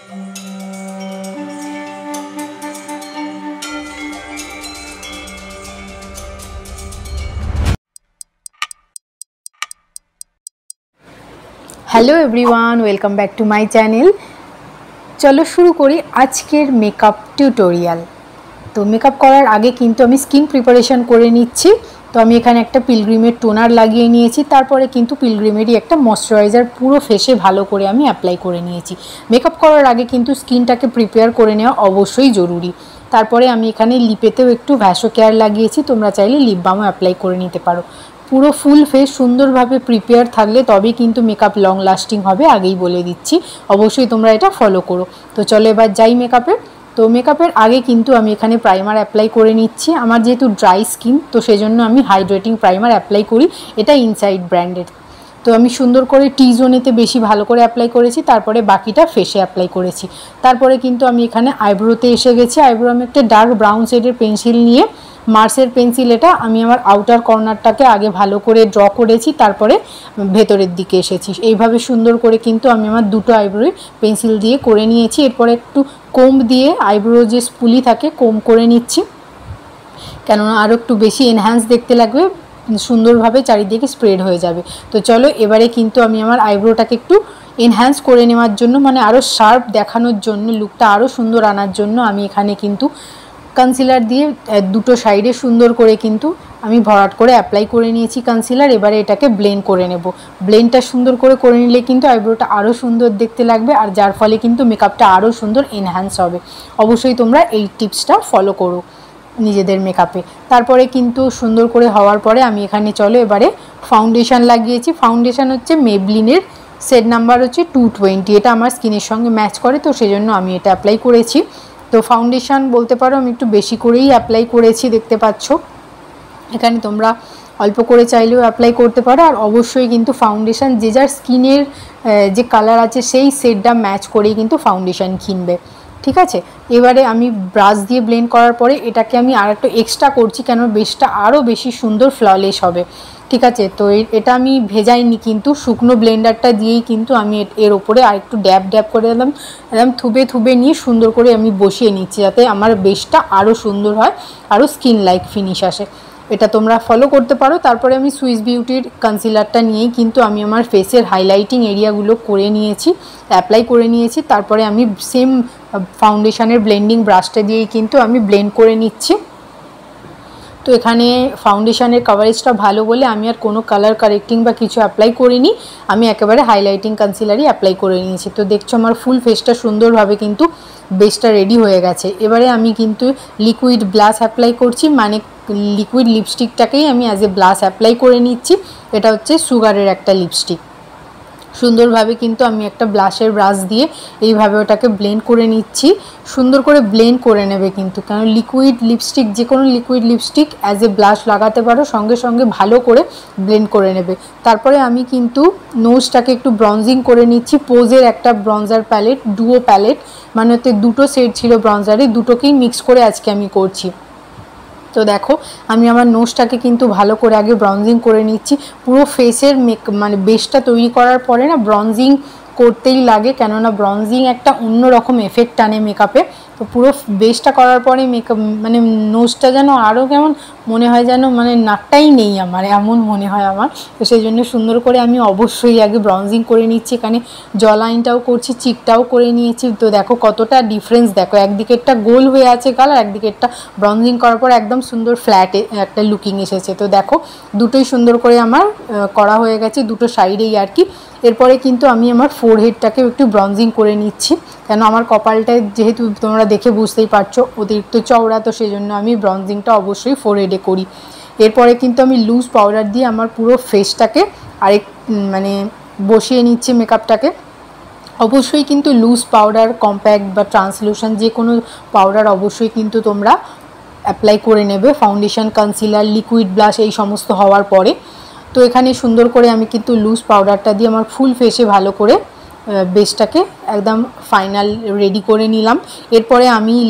Hello everyone, welcome back to my channel. चलो शुरू करी आजकेर मेकअप टिউটোরিয়াল। तो मेकअप करार आगे किन्तु आमी स्किन प्रिपारेशन करे निচ্ছি। तो आमी एखाने एकटा पिलग्रिमेर टोनार লাগিয়ে নিয়েছি, তারপরে কিন্তু পিলগ্রিমেরই একটা ময়েশ্চারাইজার পুরো ফেসে ভালো করে আমি অ্যাপ্লাই করে নিয়েছি। মেকআপ করার আগে কিন্তু স্কিনটাকে প্রিপেয়ার করে নেওয়া অবশ্যই জরুরি। তারপরে আমি এখানে লিপেতেও একটু ভ্যাসো কেয়ার লাগিয়েছি, তোমরা চাইলে লিপ বামও অ্যাপ্লাই করে নিতে পারো। পুরো ফুল ফেস সুন্দরভাবে প্রিপেয়ার থাকলে তবেই কিন্তু মেকআপ লং লাস্টিং হবে, আগেই বলে দিচ্ছি। অবশ্যই তোমরা এটা ফলো করো। তো চলো এবার যাই মেকআপে। তো মেকআপের আগে কিন্তু আমি এখানে প্রাইমার অ্যাপ্লাই করে নিচ্ছি। আমার যেহেতু ড্রাই স্কিন, তো সেজন্য আমি হাইড্রেটিং প্রাইমার অ্যাপ্লাই করি, এটা ইনসাইড ব্র্যান্ডের। তো আমি সুন্দর করে টি জোনেতে বেশি ভালো করে অ্যাপ্লাই করেছি, তারপরে বাকিটা ফেসে অ্যাপ্লাই করেছি। তারপরে কিন্তু আমি এখানে আইব্রোতে এসে গেছি। আইব্রো আমি একটা ডার্ক ব্রাউন শেডের পেন্সিল নিয়ে, মার্সের পেন্সিল এটা, আমি আমার আউটার কর্নারটাকে আগে ভালো করে ড্র করেছি, তারপরে ভেতরের দিকে এসেছি। এইভাবে সুন্দর করে কিন্তু আমি আমার দুটো আইব্রোই পেন্সিল দিয়ে করে নিয়েছি। এরপরে একটু কোম দিয়ে আইব্রো যে স্পুলি থাকে কোম করে নিচ্ছি, কেননা আরও একটু বেশি এনহ্যান্স দেখতে লাগবে, সুন্দরভাবে চারিদিকে স্প্রেড হয়ে যাবে। তো চলো এবারে কিন্তু আমি আমার আইব্রোটাকে একটু এনহ্যান্স করে নেওয়ার জন্য, মানে আরও শার্প দেখানোর জন্য, লুকটা আরও সুন্দর আনার জন্য আমি এখানে কিন্তু কনসিলার দিয়ে দুটো সাইডে সুন্দর করে কিন্তু আমি ভরাট করে অ্যাপ্লাই করে নিয়েছি কনসিলার। এবারে এটাকে ব্লেন্ড করে নেব। ব্লেন্ডটা সুন্দর করে নিলে কিন্তু আইব্রোটা আরও সুন্দর দেখতে লাগবে, আর যার ফলে কিন্তু মেকআপটা আরও সুন্দর এনহ্যান্স হবে। অবশ্যই তোমরা এই টিপসটা ফলো করো নিজেদের মেকআপে। তারপরে কিন্তু সুন্দর করে হওয়ার পরে আমি এখানে চলো এবারে ফাউন্ডেশন লাগিয়েছি। ফাউন্ডেশন হচ্ছে মেবলিনের, শেড নাম্বার হচ্ছে 220। এটা আমার স্কিনের সঙ্গে ম্যাচ করে, তো সেজন্য আমি এটা অ্যাপ্লাই করেছি। তো ফাউন্ডেশন বলতে পারো আমি একটু বেশি করেই অ্যাপ্লাই করেছি, দেখতে পাচ্ছ। এখানে তোমরা অল্প করে চাইলেও অ্যাপ্লাই করতে পারো, আর অবশ্যই কিন্তু ফাউন্ডেশন যে যার স্কিনের যে কালার আছে সেই শেডটা ম্যাচ করেই কিন্তু ফাউন্ডেশন কিনবে, ঠিক আছে। এবারে আমি ব্রাশ দিয়ে ব্লেন্ড করার পরে এটাকে আমি আর একটু এক্সট্রা করছি, কেন বেসটা আরও বেশি সুন্দর ফ্ললেস হবে, ঠিক আছে। তো এটা আমি ভেজাইনি, কিন্তু শুকনো ব্লেন্ডারটা দিয়েই কিন্তু আমি এর ওপরে আর একটু ড্যাব করে একদম থুবে নিয়ে সুন্দর করে আমি বসিয়ে নিচ্ছি, যাতে আমার বেসটা আরও সুন্দর হয়, আরও স্কিন লাইক ফিনিশ আসে। এটা তোমরা ফলো করতে পারো। তারপরে আমি সুইস বিউটির কনসিলারটা নিয়েই কিন্তু আমি আমার ফেসের হাইলাইটিং এরিয়াগুলো করে নিয়েছি, অ্যাপ্লাই করে নিয়েছি। তারপরে আমি সেম ফাউন্ডেশনের ব্লেন্ডিং ব্রাশটা দিয়েই কিন্তু আমি ব্লেন্ড করে নিচ্ছি। তো এখানে ফাউন্ডেশনের কভারেজটা ভালো বলে আমি আর কোনো কালার কারেক্টিং বা কিছু অ্যাপ্লাই করিনি, আমি একেবারে হাইলাইটিং কনসিলারই অ্যাপ্লাই করে নিয়েছি। তো দেখছো আমার ফুল ফেসটা সুন্দরভাবে কিন্তু বেসটা রেডি হয়ে গেছে। এবারে আমি কিন্তু লিকুইড ব্লাশ অ্যাপ্লাই করছি, মানে লিকুইড লিপস্টিকটাকেই আমি অ্যাজ এ ব্লাশ অ্যাপ্লাই করে নিচ্ছি। এটা হচ্ছে সুগারের একটা লিপস্টিক। সুন্দরভাবে কিন্তু আমি একটা ব্লাশের ব্রাশ দিয়ে এইভাবে ওটাকে ব্লেন্ড করে নিচ্ছি। সুন্দর করে ব্লেন্ড করে নেবে কিন্তু, কারণ লিকুইড লিপস্টিক, যে কোনো liquid lipstick as a blush লাগাতে পারো, সঙ্গে সঙ্গে ভালো করে ব্লেন্ড করে নেবে। তারপরে আমি কিন্তু নোজটাকে একটু ব্রঞ্জিং করে নিচ্ছি। পোজের একটা ব্রঞ্জার প্যালেট, ডুও প্যালেট, মানে ওতে দুটো সেট ছিল ব্রঞ্জারে, দুটোকেই মিক্স করে আজকে আমি করছি। তো দেখো আমি আমার নোজটাকে কিন্তু ভালো করে আগে ব্রঞ্জিং করে নিচ্ছি। পুরো ফেসের মানে বেসটা তৈরি করার পরে না ব্রঞ্জিং করতেই লাগে, কেননা ব্রঞ্জিং একটা অন্যরকম এফেক্ট আনে মেকআপে। তো পুরো বেসটা করার পরে মেকআপ মানে নোজটা যেন আরও কেমন মনে হয়, যেন মানে নাকটাই নেই আমার, এমন মনে হয় আমার। তো সেই জন্য সুন্দর করে আমি অবশ্যই আগে ব্রঞ্জিং করে নিচ্ছি। এখানে জলাইনটাও করছি, চিকটাও করে নিয়েছি। তো দেখো কতটা ডিফারেন্স, দেখো একদিকেরটা গোল হয়ে আছে গাল, আর একদিকেরটা ব্রঞ্জিং করার পর একদম সুন্দর ফ্ল্যাট একটা লুকিং এসেছে। তো দেখো দুটোই সুন্দর করে আমার করা হয়ে গেছে, দুটো সাইডেই আর কি। এরপরে কিন্তু আমি আমার ফোরহেডটাকেও একটু ব্রঞ্জিং করে নিচ্ছি, কেন আমার কপালটায় যেহেতু তোমরা দেখে বুঝতেই পারছো অতিরিক্ত চওড়া, তো সেই জন্য আমি ব্রঞ্জিংটা অবশ্যই ফোরহেডে করি। এরপরে কিন্তু আমি লুজ পাউডার দিয়ে আমার পুরো ফেসটাকে আরেক মানে বসিয়ে নিচ্ছি মেকআপটাকে। অবশ্যই কিন্তু লুজ পাউডার, কম্প্যাক্ট বা ট্রান্সলুশন যে কোনো পাউডার অবশ্যই কিন্তু তোমরা অ্যাপ্লাই করে নেবে ফাউন্ডেশন, কনসিলার, লিকুইড ব্লাশ এই সমস্ত হওয়ার পরে। তো এখানে সুন্দর করে আমি কিন্তু লুজ পাউডারটা দিয়ে আমার ফুল ফেসে ভালো করে বেসটাকে একদম ফাইনাল রেডি করে নিলাম। এরপরে আমি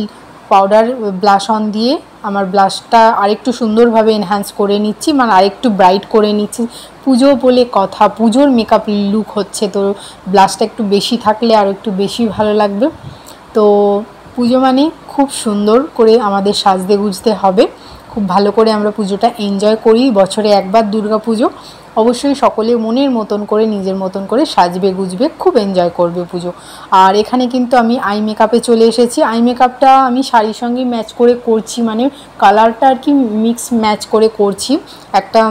পাউডার ব্লাশ অন দিয়ে আমার ব্লাশটা আরেকটু সুন্দরভাবে এনহ্যান্স করে নিচ্ছি, মানে আরেকটু ব্রাইট করে নিচ্ছি। পুজো বলে কথা, পুজোর মেকআপ লুক হচ্ছে, তো ব্লাশটা একটু বেশি থাকলে আর একটু বেশি ভালো লাগবে। তো পুজো মানে খুব সুন্দর করে আমাদের সাজতে গুজতে হবে, খুব ভালো করে আমরা পুজোটা এনজয় করি। বছরে একবার দুর্গা পুজো, অবশ্যই সকলে মনের মতন করে নিজের মতন করে সাজবে গুজবে, খুব এনজয় করবে পুজো। আর এখানে কিন্তু আমি আই মেকআপে চলে এসেছি। আই মেকআপটা আমি শাড়ির সঙ্গে ম্যাচ করে করছি, মানে কালারটা আর কি মিক্স ম্যাচ করে করছি। একটা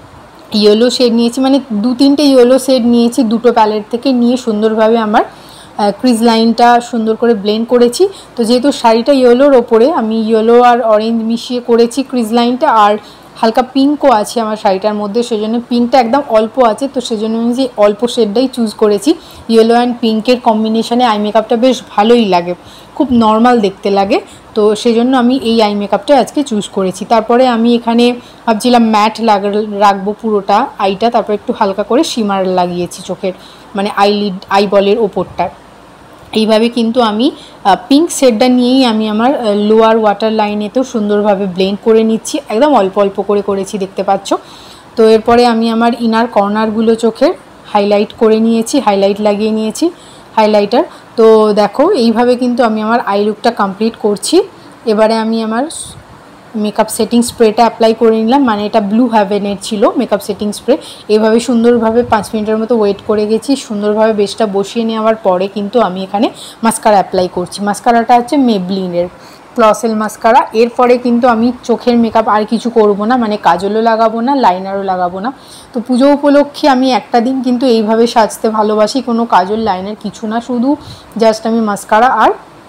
ইয়েলো শেড নিয়েছি, মানে 2-3টে ইয়েলো শেড নিয়েছি দুটো প্যালেট থেকে, নিয়ে সুন্দরভাবে আমার ক্রিজ লাইনটা সুন্দর করে ব্লেন্ড করেছি। তো যেহেতু শাড়িটা ইয়েলোর ওপরে আমি ইয়েলো আর অরেঞ্জ মিশিয়ে করেছি ক্রিজ লাইনটা, আর হালকা পিঙ্কও আছে আমার শাড়িটার মধ্যে, সেজন্য পিঙ্কটা একদম অল্প আছে, তো সেজন্য আমি যে অল্প শেডটাই চুজ করেছি। ইয়েলো অ্যান্ড পিঙ্কের কম্বিনেশনে আই মেকআপটা বেশ ভালোই লাগে, খুব নর্মাল দেখতে লাগে, তো সেজন্য আমি এই আই মেকআপটা আজকে চুজ করেছি। তারপরে আমি এখানে ভাবছিলাম ম্যাট রাখবো পুরোটা আইটা, তারপর একটু হালকা করে শিমার লাগিয়েছি চোখের, মানে আইবলের ওপরটা। এইভাবে কিন্তু আমি পিঙ্ক শেডটা নিয়েই আমি আমার লোয়ার ওয়াটার লাইনেতেও সুন্দরভাবে ব্লেন্ড করে নিচ্ছি, একদম অল্প অল্প করে করেছি দেখতে পাচ্ছ। তো এরপরে আমি আমার ইনার কর্নারগুলো চোখের হাইলাইট করে নিয়েছি, হাইলাইট লাগিয়ে নিয়েছি হাইলাইটার। তো দেখো এইভাবে কিন্তু আমি আমার আই লুকটা কমপ্লিট করছি। এবারে আমি আমার মেকআপ সেটিং স্প্রেটা অ্যাপ্লাই করে নিলাম, মানে এটা ব্লু হ্যাভেনের ছিল মেকআপ সেটিং স্প্রে। এভাবে সুন্দরভাবে 5 মিনিটের মতো ওয়েট করে গেছি, সুন্দরভাবে বেসটা বসিয়ে নেওয়ার পরে কিন্তু আমি এখানে মাস্কারা অ্যাপ্লাই করছি। মাস্কারাটা হচ্ছে মেবলিনের ক্লসেল মাস্কারা। এরপরে কিন্তু আমি চোখের মেকআপ আর কিছু করব না, মানে কাজলও লাগাবো না, লাইনারও লাগাবো না। তো পুজো উপলক্ষে আমি একটা দিন কিন্তু এইভাবে সাজতে ভালোবাসি, কোনো কাজল লাইনার কিছু না, শুধু জাস্ট আমি মাস্কারা আর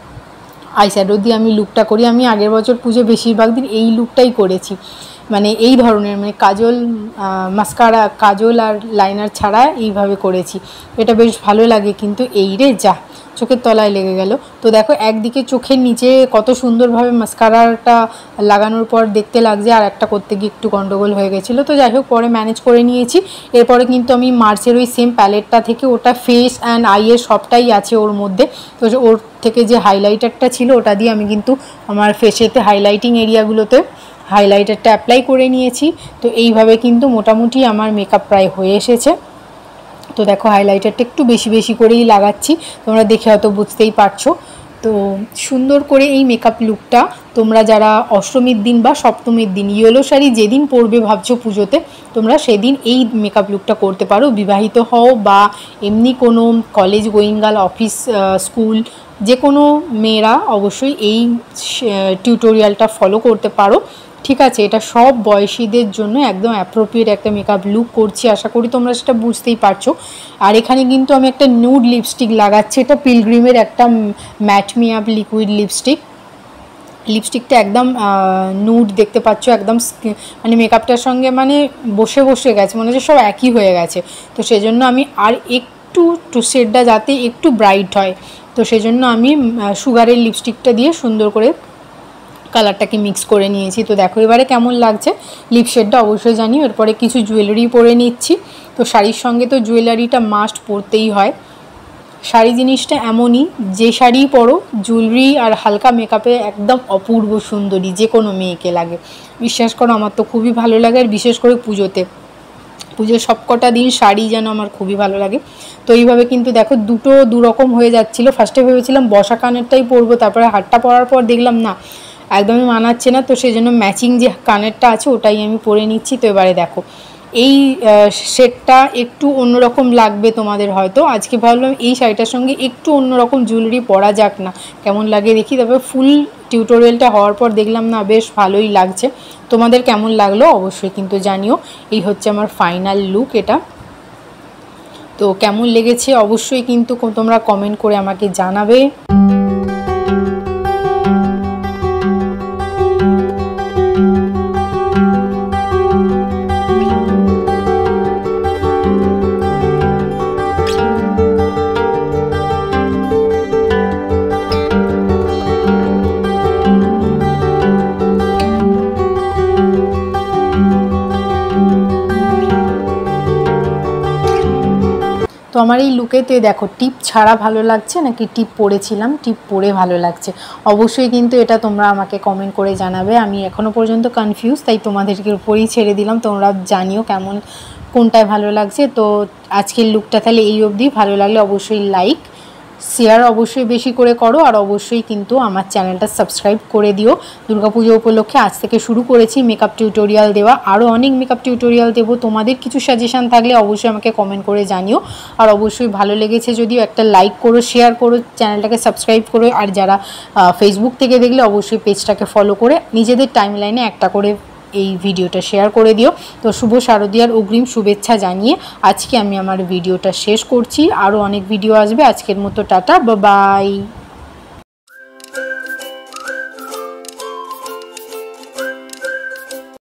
আইশ্যাডো দিয়ে আমি লুকটা করি। আমি আগের বছর পুজো বেশিরভাগ দিন এই লুকটাই করেছি, মানে এই ধরনের, মানে কাজল মাস্কারা কাজল আর লাইনার ছাড়া এইভাবে করেছি। এটা বেশ ভালো লাগে কিন্তু। এই রে যা চোখের তলায় লেগে গেল। তো দেখো একদিকে চোখের নিচে কত সুন্দরভাবে মাস্কারাটা লাগানোর পর দেখতে লাগছে, আর একটা করতে গিয়ে একটু গন্ডগোল হয়ে গেছিলো, তো যাই হোক পরে ম্যানেজ করে নিয়েছি। এরপরে কিন্তু আমি মার্চের ওই সেম প্যালেটটা থেকে, ওটা ফেস অ্যান্ড আইয়ের সবটাই আছে ওর মধ্যে, তো ওর থেকে যে হাইলাইটারটা ছিল ওটা দিয়ে আমি কিন্তু আমার ফেসেতে হাইলাইটিং এরিয়াগুলোতে হাইলাইটারটা অ্যাপ্লাই করে নিয়েছি। তো এইভাবে কিন্তু মোটামুটি আমার মেকআপ প্রায় হয়ে এসেছে। তো দেখো হাইলাইটারটা একটু বেশি বেশি করেই লাগাচ্ছি, তোমরা দেখে হয়তো বুঝতেই পারছো। তো সুন্দর করে এই মেকআপ লুকটা তোমরা যারা অষ্টমীর দিন বা সপ্তমীর দিন ইয়েলো শাড়ি যেদিন পরবে ভাবছো পুজোতে, তোমরা সেদিন এই মেকআপ লুকটা করতে পারো। বিবাহিত হও বা এমনি কোনো college going girl, office school যে কোনো মেয়েরা অবশ্যই এই টিউটোরিয়ালটা ফলো করতে পারো। ঠিক আছে, এটা সব বয়সীদের জন্য একদম অ্যাপ্রোপ্রিয়েট একটা মেকআপ লুক করছি, আশা করি তোমরা সেটা বুঝতেই পারছো। আর এখানে কিন্তু আমি একটা নুড লিপস্টিক লাগাচ্ছি, এটা পিলগ্রিমের একটা ম্যাট মি আপ লিকুইড লিপস্টিকটা একদম নুড দেখতে পাচ্ছ, একদম মানে মেকআপটার সঙ্গে মানে বসে বসে গেছে, মনে হচ্ছে সব একই হয়ে গেছে। তো সেজন্য আমি আর একটু শেডটা যাতে একটু ব্রাইট হয়, তো সেজন্য আমি সুগারের লিপস্টিকটা দিয়ে সুন্দর করে কালারটাকে মিক্স করে নিয়েছি। তো দেখো এবারে কেমন লাগছে লিপ শেডটা অবশ্যই জানিও। এরপরে কিছু জুয়েলারি পরে নিচ্ছি। তো শাড়ির সঙ্গে তো জুয়েলারিটা মাস্ট পরতেই হয়, শাড়ি জিনিসটা এমনই, যে শাড়ি পরো জুয়েলারি আর হালকা মেকআপে একদম অপূর্ব সুন্দরী যে কোনো মেয়েকে লাগে, বিশ্বাস করো আমার তো খুবই ভালো লাগে। আর বিশেষ করে পুজোর সবকটা দিন শাড়ি যেন আমার খুবই ভালো লাগে। তো এইভাবে কিন্তু দেখো দু রকম হয়ে যাচ্ছিলো। ফার্স্টে ভেবেছিলাম বসা কানেরটাই পরবো, তারপরে হারটা পরার পর দেখলাম না একদমই মানাচ্ছে না, তো সেই জন্য ম্যাচিং যে কানেরটা আছে ওটাই আমি পরে নিচ্ছি। তো এবারে দেখো এই সেটটা একটু অন্যরকম লাগবে তোমাদের হয়তো, আজকে ভাবলাম এই শাড়িটার সঙ্গে একটু অন্যরকম জুয়েলারি পরা যাক না, কেমন লাগে দেখি। তবে ফুল টিউটোরিয়ালটা হওয়ার পর দেখলাম না বেশ ভালোই লাগছে। তোমাদের কেমন লাগলো অবশ্যই কিন্তু জানিও। এই হচ্ছে আমার ফাইনাল লুক এটা। তো কেমন লেগেছে অবশ্যই কিন্তু তোমরা কমেন্ট করে আমাকে জানাবে। তো তো আমার এই লুকেতে দেখো টিপ ছাড়া ভালো লাগছে নাকি টিপ পরেছিলাম, টিপ পরে ভালো লাগছে, অবশ্যই কিন্তু এটা তোমরা আমাকে কমেন্ট করে জানাবে। আমি এখনও পর্যন্ত কনফিউজ, তাই তোমাদেরকে উপরেই ছেড়ে দিলাম, তোমরা জানিও কেমন কোনটায় ভালো লাগছে। তো আজকের লুকটা তাহলে এই অবধি। ভালো লাগলে অবশ্যই লাইক শেয়ার অবশ্যই বেশি করে করো, আর অবশ্যই কিন্তু আমার চ্যানেলটা সাবস্ক্রাইব করে দিও। দুর্গাপুজো উপলক্ষে আজ থেকে শুরু করেছি মেকআপ টিউটোরিয়াল দেওয়া, আরও অনেক মেকআপ টিউটোরিয়াল দেবো। তোমাদের কিছু সাজেশান থাকলে অবশ্যই আমাকে কমেন্ট করে জানিও, আর অবশ্যই ভালো লেগেছে যদিও একটা লাইক করো, শেয়ার করো, চ্যানেলটাকে সাবস্ক্রাইব করো, আর যারা ফেসবুক থেকে দেখলে অবশ্যই পেজটাকে ফলো করে নিজেদের টাইমলাইনে একটা করে এই ভিডিওটা শেয়ার করে দিও। তো শুভ শারদীয়ার অগ্রিম শুভেচ্ছা জানিয়ে আজকে আমি আমার ভিডিওটা শেষ করছি। আরও অনেক ভিডিও আসবে, আজকের মতো টাটা, বাই।